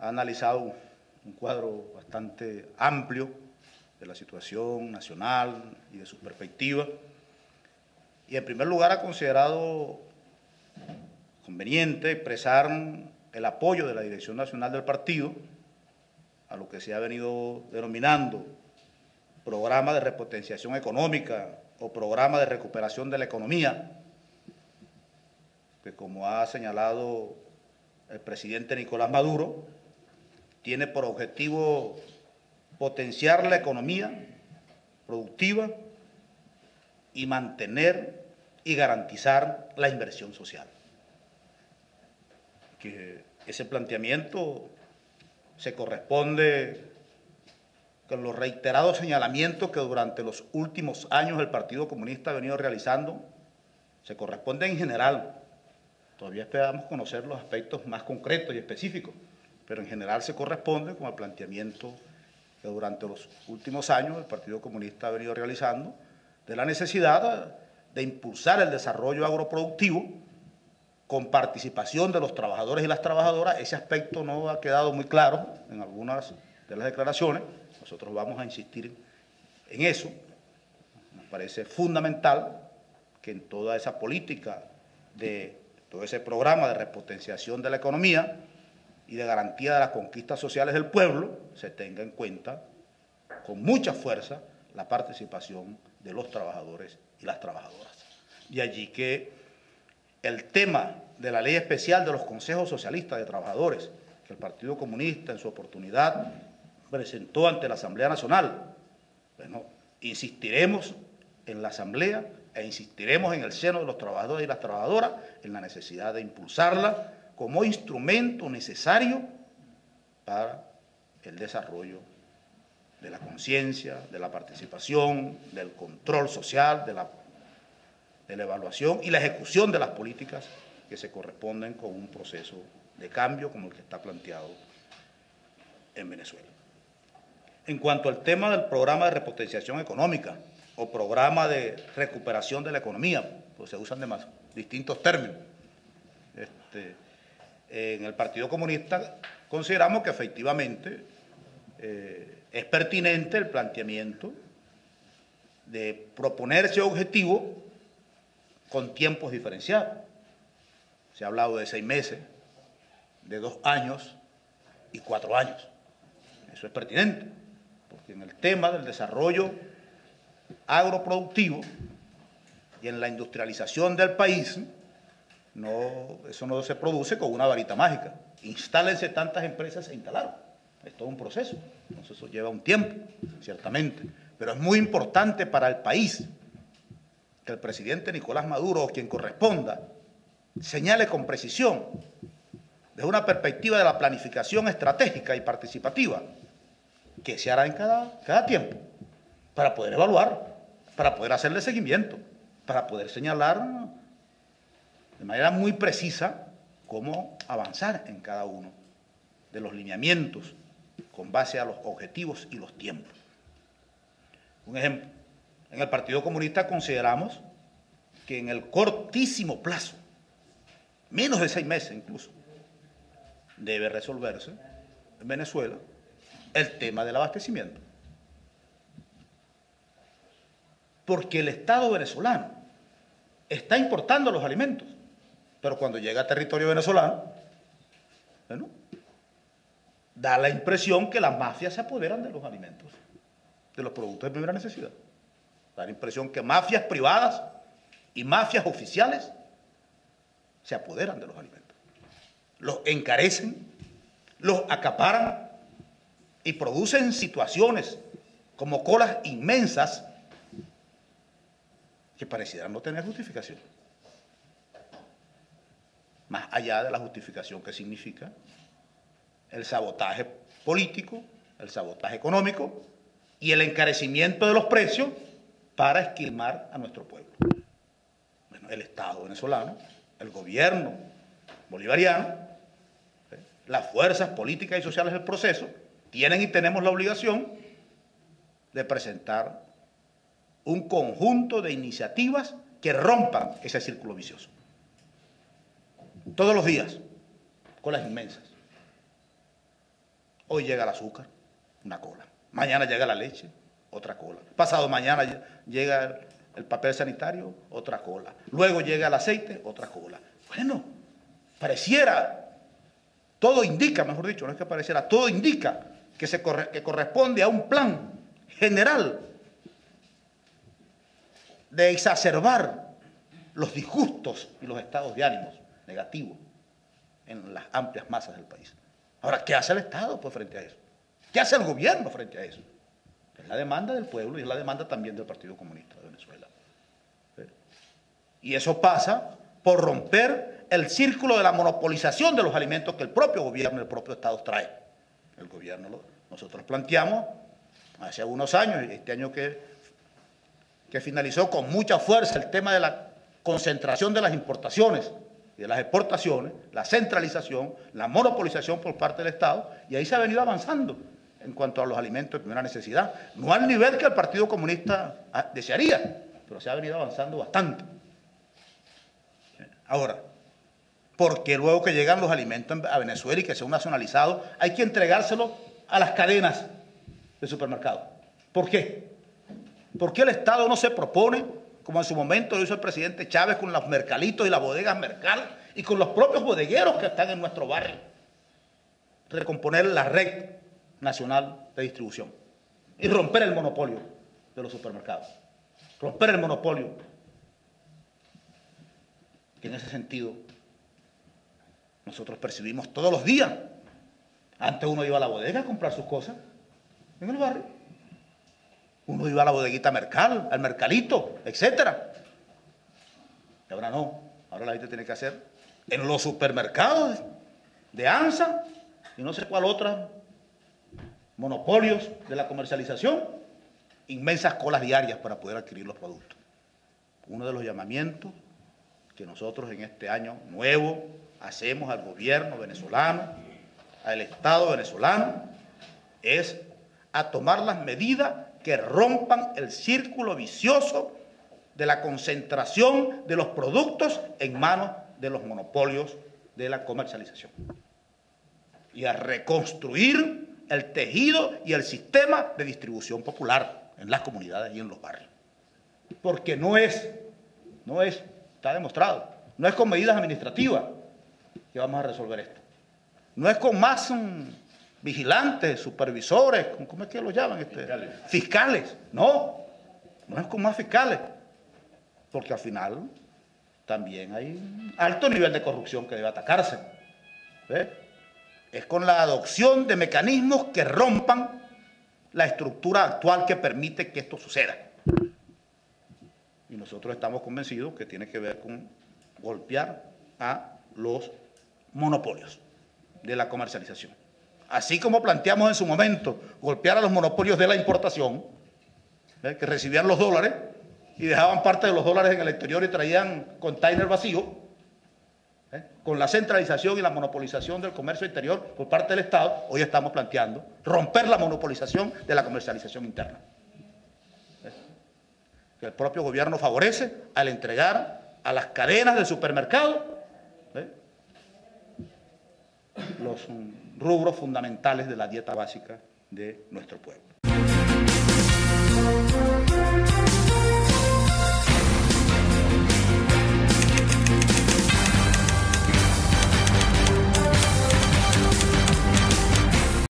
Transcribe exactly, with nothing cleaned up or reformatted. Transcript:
ha analizado un cuadro bastante amplio de la situación nacional y de su perspectiva. Y en primer lugar ha considerado conveniente expresar el apoyo de la Dirección Nacional del Partido a lo que se ha venido denominando programa de repotenciación económica o programa de recuperación de la economía, que como ha señalado el presidente Nicolás Maduro, tiene por objetivo potenciar la economía productiva y mantener y garantizar la inversión social. Que ese planteamiento se corresponde con los reiterados señalamientos que durante los últimos años el Partido Comunista ha venido realizando, se corresponde en general. Todavía esperamos conocer los aspectos más concretos y específicos, pero en general se corresponde con el planteamiento que durante los últimos años el Partido Comunista ha venido realizando de la necesidad de impulsar el desarrollo agroproductivo con participación de los trabajadores y las trabajadoras. Ese aspecto no ha quedado muy claro en algunas de las declaraciones. Nosotros vamos a insistir en eso. Nos parece fundamental que en toda esa política, de todo ese programa de repotenciación de la economía y de garantía de las conquistas sociales del pueblo, se tenga en cuenta con mucha fuerza la participación de los trabajadores y las trabajadoras. De allí que el tema de la ley especial de los consejos socialistas de trabajadores, que el Partido Comunista en su oportunidad presentó ante la Asamblea Nacional, bueno, insistiremos en la Asamblea e insistiremos en el seno de los trabajadores y las trabajadoras en la necesidad de impulsarla como instrumento necesario para el desarrollo de la conciencia, de la participación, del control social, de la, de la evaluación y la ejecución de las políticas que se corresponden con un proceso de cambio como el que está planteado en Venezuela. En cuanto al tema del programa de repotenciación económica o programa de recuperación de la economía, pues se usan demás, distintos términos. Este, en el Partido Comunista consideramos que efectivamente eh, es pertinente el planteamiento de proponer ese objetivo con tiempos diferenciados. Se ha hablado de seis meses, de dos años y cuatro años. Eso es pertinente, porque en el tema del desarrollo agroproductivo y en la industrialización del país, no, eso no se produce con una varita mágica. Instálense tantas empresas, se instalaron. Es todo un proceso. Entonces eso lleva un tiempo, ciertamente. Pero es muy importante para el país que el presidente Nicolás Maduro, o quien corresponda, señale con precisión, desde una perspectiva de la planificación estratégica y participativa, qué se hará en cada, cada tiempo, para poder evaluar, para poder hacerle seguimiento, para poder señalar de manera muy precisa cómo avanzar en cada uno de los lineamientos con base a los objetivos y los tiempos. Un ejemplo, en el Partido Comunista consideramos que en el cortísimo plazo, menos de seis meses incluso, debe resolverse en Venezuela el tema del abastecimiento. Porque el Estado venezolano está importando los alimentos, pero cuando llega a territorio venezolano, bueno, da la impresión que las mafias se apoderan de los alimentos, de los productos de primera necesidad. Da la impresión que mafias privadas y mafias oficiales se apoderan de los alimentos, los encarecen, los acaparan y producen situaciones como colas inmensas que parecieran no tener justificación. Más allá de la justificación que significa el sabotaje político, el sabotaje económico y el encarecimiento de los precios para esquilmar a nuestro pueblo. Bueno, el Estado venezolano, el gobierno bolivariano, ¿eh? las fuerzas políticas y sociales del proceso tienen y tenemos la obligación de presentar un conjunto de iniciativas que rompan ese círculo vicioso. Todos los días, colas inmensas. Hoy llega el azúcar, una cola. Mañana llega la leche, otra cola. Pasado mañana llega el papel sanitario, otra cola. Luego llega el aceite, otra cola. Bueno, pareciera, todo indica, mejor dicho, no es que pareciera, todo indica que, se corre, que corresponde a un plan general de exacerbar los disgustos y los estados de ánimos negativos en las amplias masas del país. Ahora, ¿qué hace el Estado pues, frente a eso? ¿Qué hace el gobierno frente a eso? Es la demanda del pueblo y es la demanda también del Partido Comunista de Venezuela. ¿Sí? Y eso pasa por romper el círculo de la monopolización de los alimentos que el propio gobierno y el propio Estado trae. El gobierno, lo, nosotros planteamos hace algunos años, este año que, que finalizó con mucha fuerza el tema de la concentración de las importaciones y de las exportaciones, la centralización, la monopolización por parte del Estado, y ahí se ha venido avanzando en cuanto a los alimentos de primera necesidad. No al nivel que el Partido Comunista desearía, pero se ha venido avanzando bastante. Ahora, porque luego que llegan los alimentos a Venezuela y que son nacionalizados, hay que entregárselos a las cadenas de supermercados. ¿Por qué? ¿Por qué el Estado no se propone, como en su momento lo hizo el presidente Chávez con los mercalitos y las bodegas Mercal y con los propios bodegueros que están en nuestro barrio, recomponer la red nacional de distribución y romper el monopolio de los supermercados, romper el monopolio, que en ese sentido nosotros percibimos todos los días? Antes uno iba a la bodega a comprar sus cosas en el barrio, uno iba a la bodeguita Mercal, al Mercalito, etcétera. Y ahora no, ahora la gente tiene que hacer en los supermercados de ANSA y no sé cuál otra monopolios de la comercialización, inmensas colas diarias para poder adquirir los productos. Uno de los llamamientos que nosotros en este año nuevo hacemos al gobierno venezolano, al Estado venezolano, es a tomar las medidas que rompan el círculo vicioso de la concentración de los productos en manos de los monopolios de la comercialización y a reconstruir el tejido y el sistema de distribución popular en las comunidades y en los barrios. Porque no es, no es, está demostrado, no es con medidas administrativas que vamos a resolver esto. No es con más um, vigilantes, supervisores, ¿cómo es que lo llaman? Este? Fiscales. Fiscales, no, no es con más fiscales, porque al final también hay un alto nivel de corrupción que debe atacarse. ¿Ves? Es con la adopción de mecanismos que rompan la estructura actual que permite que esto suceda. Y nosotros estamos convencidos que tiene que ver con golpear a los monopolios de la comercialización. Así como planteamos en su momento golpear a los monopolios de la importación, ¿eh? que recibían los dólares y dejaban parte de los dólares en el exterior y traían container vacíos, ¿eh? con la centralización y la monopolización del comercio interior por parte del Estado, hoy estamos planteando romper la monopolización de la comercialización interna. ¿Eh? Que el propio gobierno favorece al entregar a las cadenas de supermercados ¿eh? los rubros fundamentales de la dieta básica de nuestro pueblo.